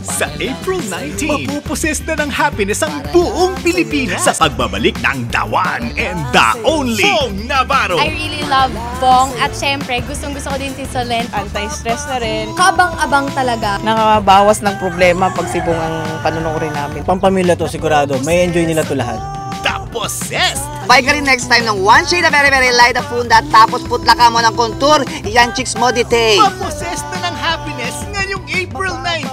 Sa April 19, mapuposes na ng happiness ang buong Pilipinas sa pagbabalik ng the one and the only Vhong Navarro. I really love Vhong at syempre gustong-gusto ko din si Solenn. Anti-stress na rin. Kabang-abang talaga. Nakakabawas ng problema pag sibong ang panunukurin namin. Pampamilya to sigurado, may enjoy nila to lahat. The Possessed. Buy ka rin next time ng one shade na very light na funda tapos putla ka mo ng contour, yan chicks mo detail. Maposes na ng happiness ngayong April 19.